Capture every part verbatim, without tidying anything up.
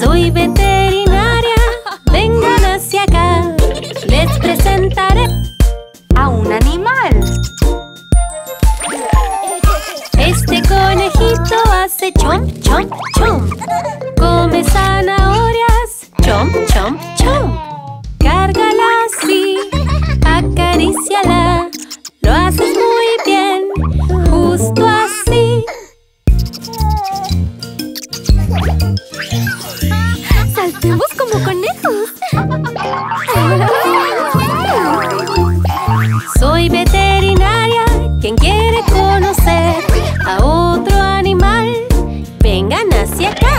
Soy veterinaria, vengan hacia acá. Les presentaré a un animal. Este conejito hace chomp, chomp, chomp. Come zanahorias, chomp, chomp, chomp. Cárgala así, acaríciala. Lo haces muy bien, justo así. ¡Saltemos como conejos! Soy veterinaria, quien quiere conocer a otro animal, vengan hacia acá.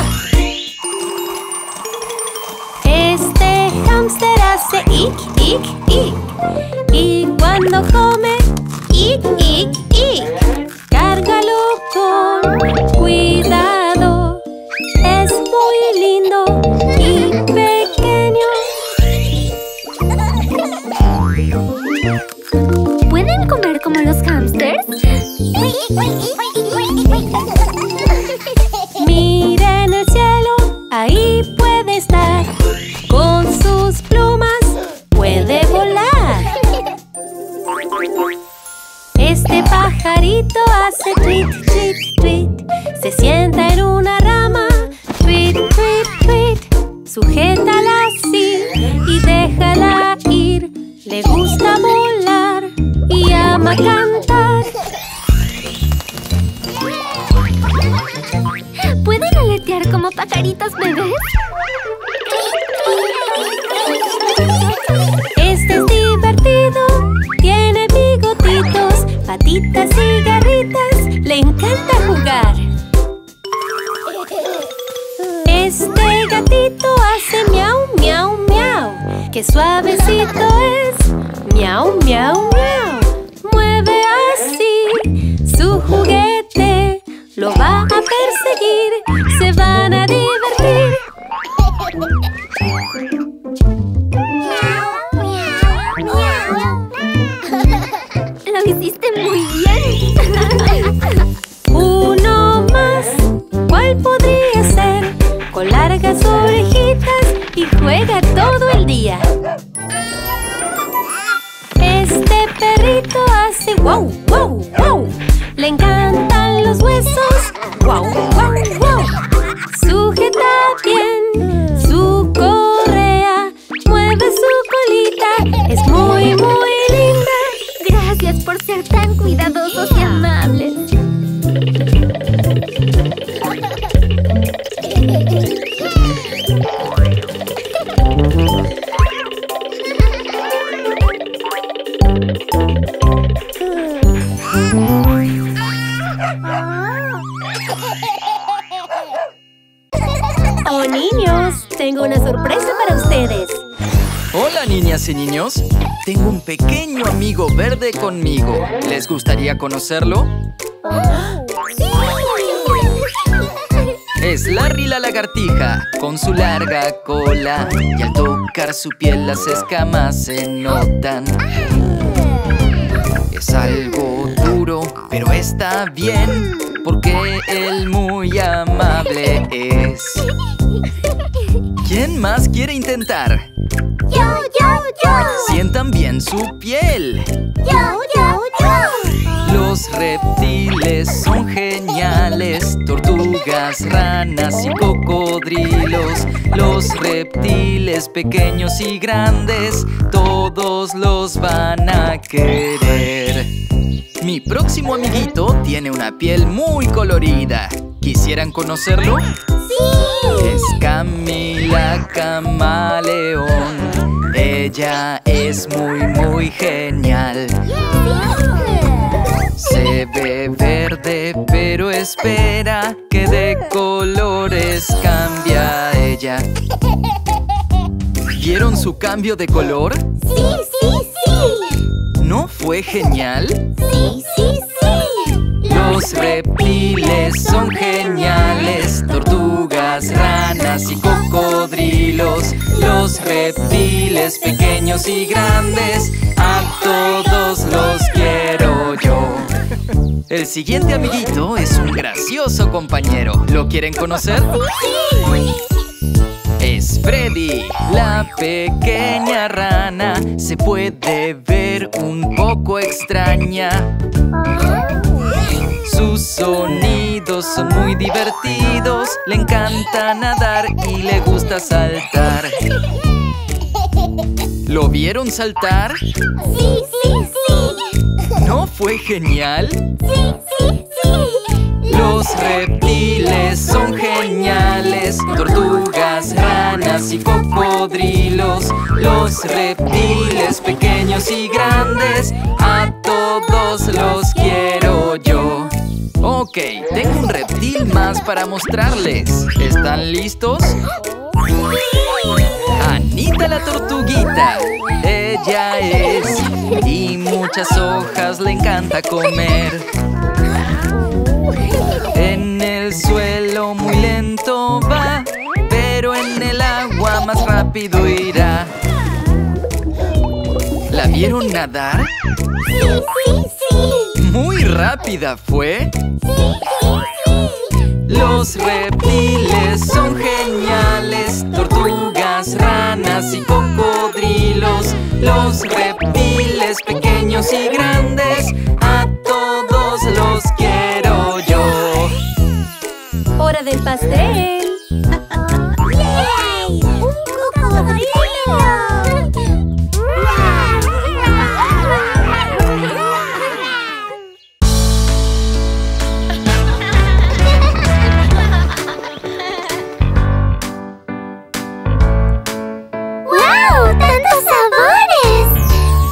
Este hámster hace ic, ic, ic. Y cuando come, ic, ic, ic. Cárgalo con cuidado. Es muy lindo y pequeño. ¿Pueden comer como los hámsters? Miren el cielo, ahí puede estar. Con sus plumas puede volar. Este pajarito hace tweet, tweet, tweet. Se sienta en una rama, tweet, tweet, tweet. Sujétala así y déjala ir. Le gusta volar y ama cantar. ¿Pueden aletear como pajaritos bebés? Este es divertido, tiene bigotitos, patitas y garritas, le encanta jugar. Este gatito hace miau, miau, miau. ¡Qué suavecito es! Miau, miau, miau. Mueve así su juguete, lo va a perseguir, se van a divertir. Lo hiciste muy bien. Uno más, ¿cuál podría ser? Con largas orejitas y juega todo el día. Este perrito hace wow, wow, wow. Le encantan los huesos, wow, wow, wow. Sujeta bien su correa, mueve su colita, es muy, muy linda. Gracias por ser tan cuidadosos y amables. Oh, niños, tengo una sorpresa para ustedes. Hola, niñas y niños. Tengo un pequeño amigo verde conmigo. ¿Les gustaría conocerlo? Es Larry la lagartija, con su larga cola. Y al tocar su piel las escamas se notan. Es algo duro, pero está bien, porque él muy amable es. ¿Quién más quiere intentar? ¡Yo, yo, yo! Sientan bien su piel. ¡Yo, yo, yo! Los reptiles son geniales, tortugas, ranas y cocodrilos. Los reptiles pequeños y grandes, todos los van a querer. Mi próximo amiguito tiene una piel muy colorida. ¿Quisieran conocerlo? ¡Sí! Es Camila Camaleón. Ella es muy, muy genial. Se ve verde, pero espera que de colores cambia ella. ¿Vieron su cambio de color? ¡Sí, sí, sí! ¿No fue genial? ¡Sí, sí, sí! Los reptiles son geniales, tortugas, ranas y cocodrilos. Los reptiles pequeños y grandes, a todos los quiero yo. El siguiente amiguito es un gracioso compañero. ¿Lo quieren conocer? ¡Sí! es Freddy, la pequeña rana. Se puede ver un poco extraña. Sus sonidos son muy divertidos. Le encanta nadar y le gusta saltar. ¿Lo vieron saltar? Sí, sí, sí. ¿No fue genial? Sí, sí, sí. Los reptiles son geniales. Tortugas, ranas y cocodrilos. Los reptiles pequeños y grandes, a todos los quiero yo. Ok, tengo un reptil más para mostrarles. ¿Están listos? Anita la tortuguita, ella es, y muchas hojas le encanta comer. En el suelo muy lento va, pero en el agua más rápido irá. ¿La vieron nadar? Sí, sí, sí. Muy rápida fue. Sí, sí, sí. Los reptiles son geniales. Tortugas, ranas y cocodrilos. Los reptiles pequeños y grandes, a todos los quiero yo. ¡Hora del pastel! ¡Yay! ¡Un cocodrilo! ¡Wow! ¡Tantos sabores!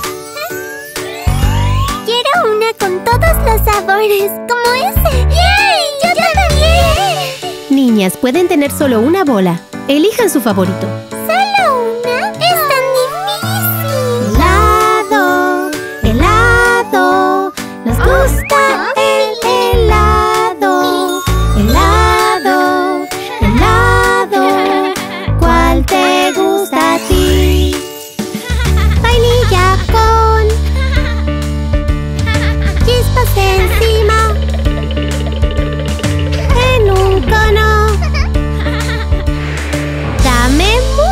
Quiero una con todos los sabores, como ese. ¡Yay! ¡Yo también! Niñas, pueden tener solo una bola. Elijan su favorito. ¿Solo una? ¡Es tan difícil! Helado, helado, nos gusta el helado. Helado, helado, ¿cuál te gusta a ti? Vainilla con chispas encima en un cono. Dame mucho.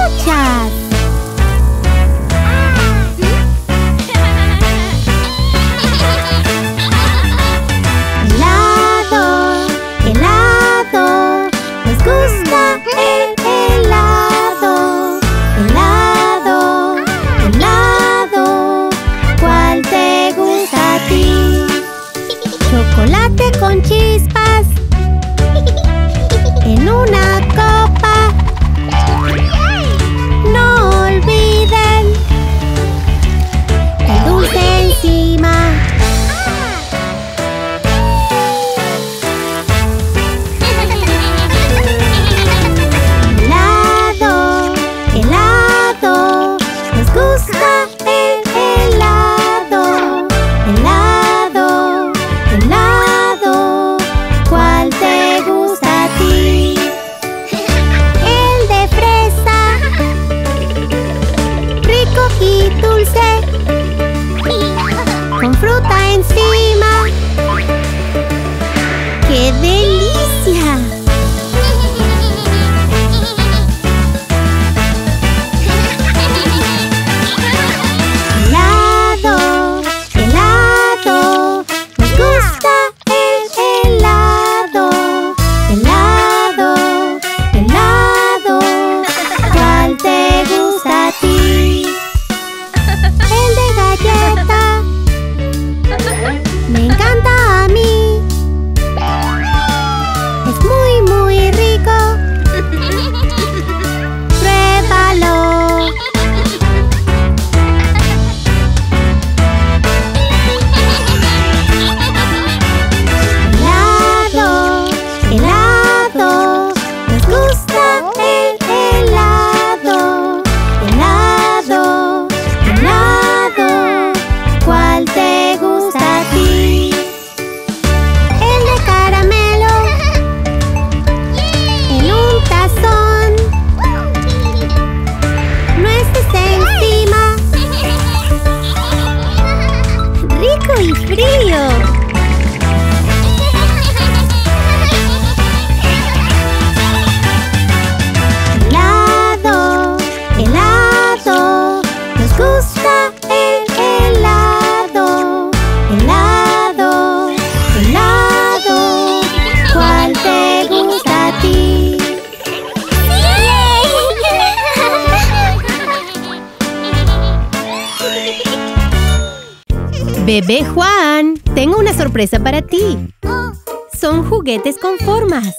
Bebé Juan, tengo una sorpresa para ti. Son juguetes con formas.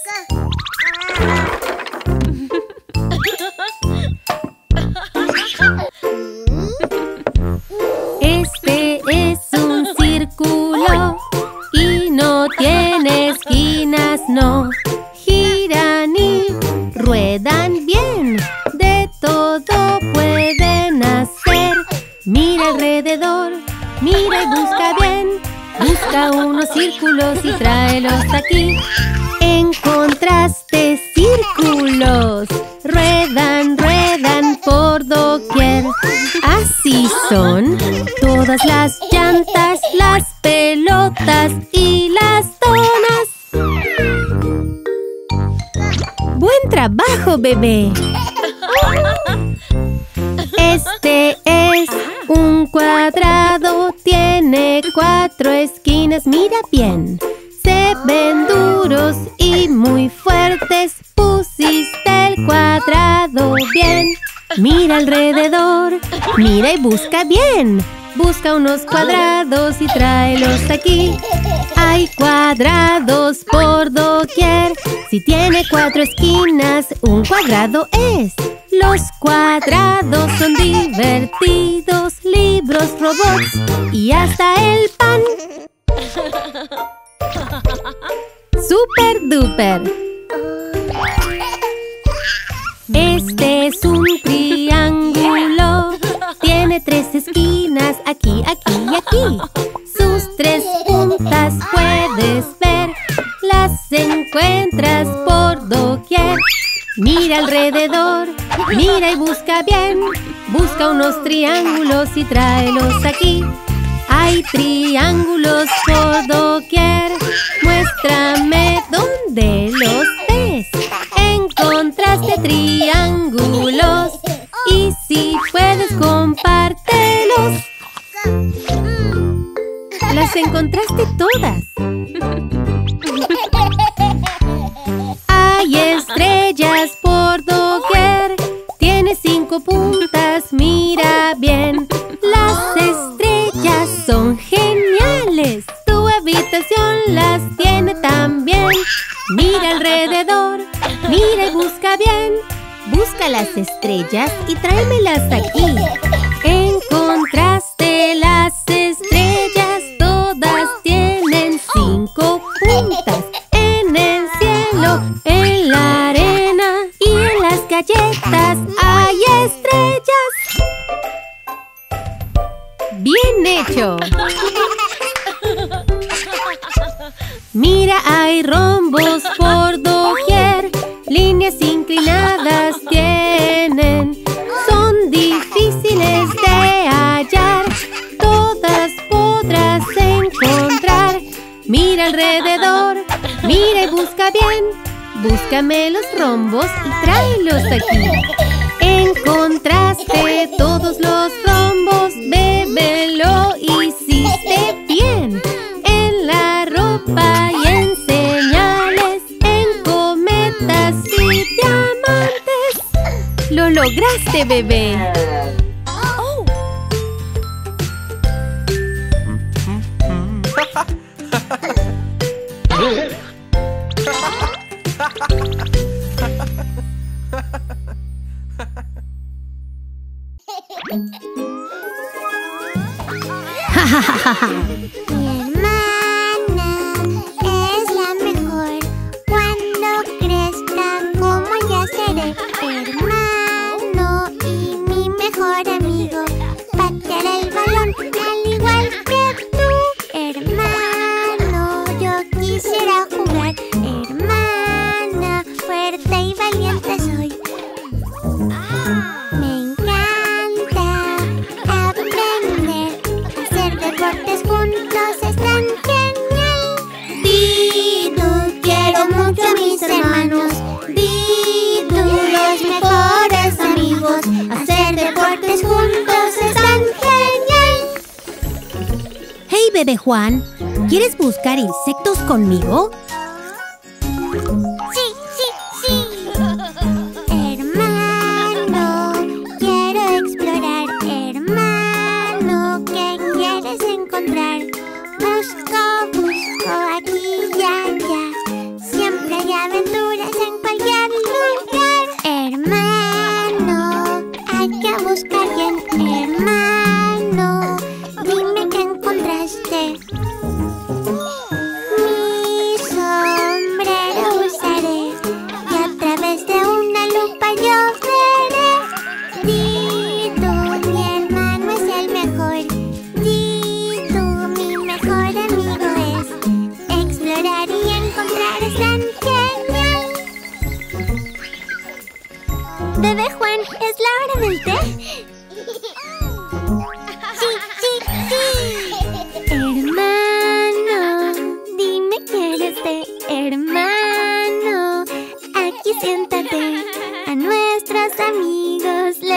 Este es un círculo y no tiene esquinas, no. Giran y ruedan bien, de todo pueden hacer. Mira alrededor, mira y busca bien. Busca unos círculos y tráelos aquí. Encontraste círculos, ruedan, ruedan por doquier. Así son todas las llantas, las pelotas y las donas. ¡Buen trabajo, bebé! Este es un cuadrado, tiene cuatro esquinas, mira bien. Se ven duros y muy fuertes, pusiste el cuadrado bien. Mira alrededor, mira y busca bien. Busca unos cuadrados y tráelos aquí. Hay cuadrados por doquier. Si tiene cuatro esquinas, un cuadrado es. Los cuadrados son divertidos, libros, robots y hasta el pan. ¡Super duper! Este es un triángulo. Tiene tres esquinas, aquí, aquí y aquí. Sus tres puntas puedes ver. Las encuentras por doquier. Mira alrededor, mira y busca bien. Busca unos triángulos y tráelos aquí. Hay triángulos por doquier. Muéstrame dónde los ves. Encontraste triángulos y si puedes compártelos. Las encontraste todas. Hay estrellas por doquier. Tiene cinco puntas, mira bien. Las estrellas son geniales. Tu habitación las tiene también. Mira alrededor, mira y busca bien. Busca las estrellas y tráemelas aquí. Encontraste las estrellas, todas tienen cinco puntas. En el cielo, en la arena y en las galletas hay estrellas. ¡Bien hecho! Mira, hay rombos por doquier. Líneas inclinadas tienen. Son difíciles de hallar. Todas podrás encontrar. Mira alrededor, mira y busca bien. Búscame los rombos y tráelos aquí. Encontraste todos los rombos, bebé, lo hiciste bien. En la ropa y en señales, en cometas y diamantes. ¡Lo lograste, bebé! Oh. Mi hermana es la mejor. Cuando crezca, como ya seré hermano y mi mejor amigo. Patearé el balón al igual que tú. Hermano, yo quisiera jugar. Hermana, fuerte y valiente soy. Me encanta aprender. Hacer deportes juntos es tan genial. Didu, quiero mucho a mis hermanos. Didu, los mejores amigos. Hacer deportes juntos es tan genial. Hey, bebé Juan, ¿quieres buscar insectos conmigo? Sí, sí, sí. Hermano, quiero explorar. Hermano, ¿qué quieres encontrar?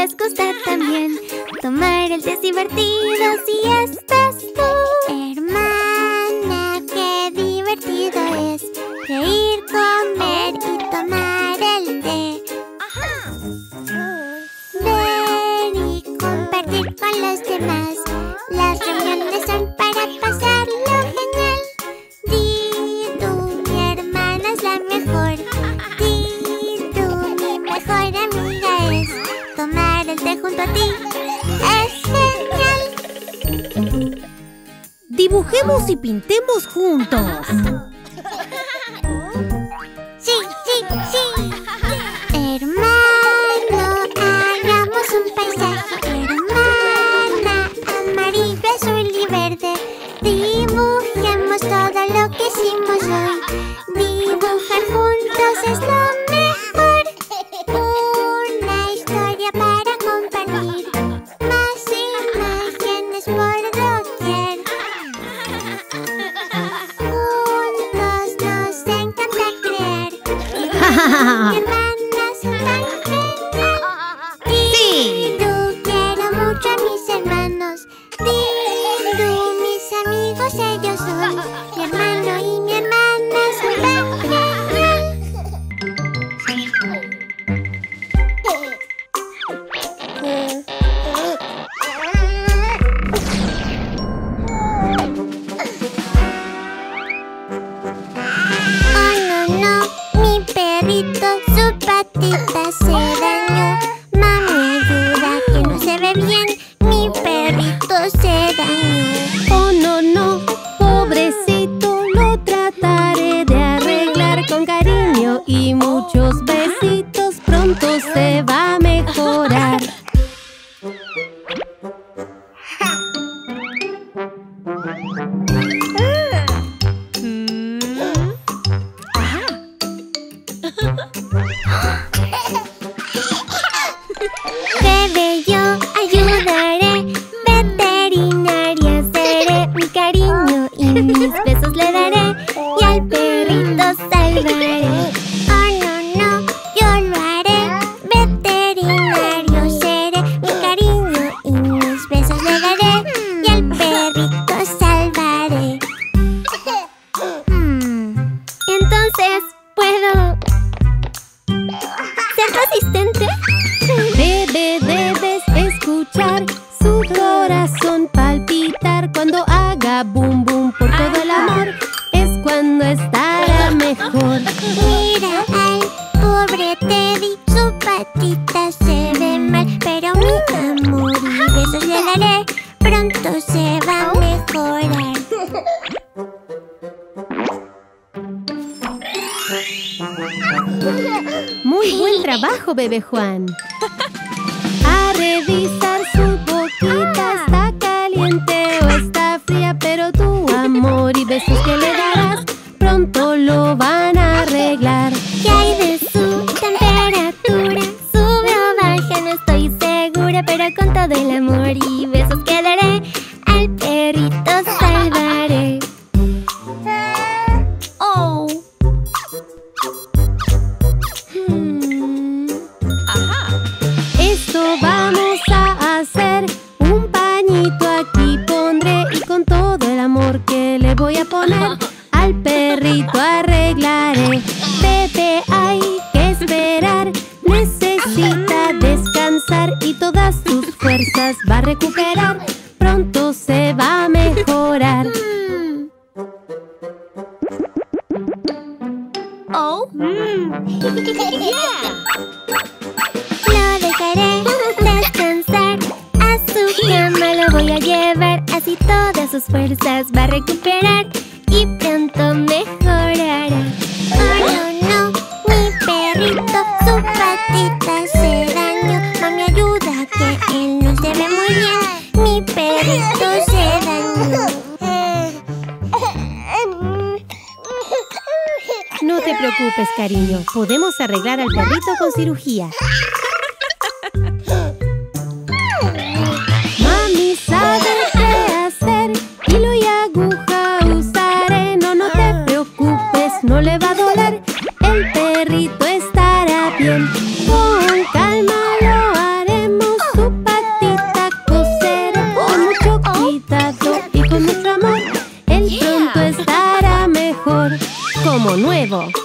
les gusta también. Tomar el té es divertido si estás tú. Hermana, qué divertido es reír, comer y tomar el té. Ver y compartir con los demás. Las reuniones son para pasarlo genial. Didu, mi hermana es la mejor. Didu, mi mejor amiga es. Tomar el té junto a ti es genial. Dibujemos y pintemos juntos. Sí, sí, sí. Hermano, hagamos un paisaje. Hermana, amarillo, azul y verde. Dibujemos todo lo que hicimos hoy. Dibujar juntos es lo mejor. Una historia para compartir. Más imágenes por doquier. Juntos nos encanta crear. Mi hermana es tan genial. Didu, quiero mucho a mis hermanos. Didu, mis amigos ellos son. Mi hermano y mi hermana son tan genial. Oh no, no, mi perrito, su patita se dañó. Mami, ayuda que no se ve bien. Mi perrito se dañó. Oh no, no, pobrecito, lo trataré de arreglar con cariño y muchos besitos. Pronto se va a mejorar. Bebé, yo ayudaré. Veterinaria seré. Mi cariño y mis besos le daré. Y al perrito salvaré. Oh no, no, yo lo haré. Veterinario seré. Mi cariño y mis besos le daré. Y al perrito salvaré. Hmm, Entonces, ¿puedo ser tu asistente? Bebé, debes escuchar su corazón palpitar. Cuando haga boom boom por todo el amor, es cuando estará mejor. Mira al pobre Teddy, su patita se ve mal. Pero mi amor y besos le daré. Pronto se va a mejorar. Muy buen trabajo, bebé Juan. A revisar su boquita. ¿Está caliente o está fría? Pero tu amor y besos que le darás pronto lo van a arreglar. ¿Qué hay de su temperatura? Sube o baja, no estoy segura. Pero con todo el amor y besos que daré, al perrito salvaré. Oh. Hmm. Esto vamos a hacer. Un pañito aquí pondré y con todo el amor que le voy a poner, al perrito arreglaré. Bebé, hay que esperar. Necesita descansar y todas sus fuerzas va a recuperar. Pronto se va a mejorar. Mm. Oh. Lo dejaré descansar. A su cama lo voy a llevar. Así todas sus fuerzas va a recuperar y pronto mejorará. Oh no, no, mi perrito, su patita se dañó. Mami, ayuda que él no se ve muy bien. Mi perrito se dañó. No te preocupes, cariño. Podemos arreglar al perrito con cirugía. Mami sabe qué hacer. Hilo y aguja usaré. No, no te preocupes, no le va a doler. El perrito estará bien. Con calma lo haremos. como nuevo.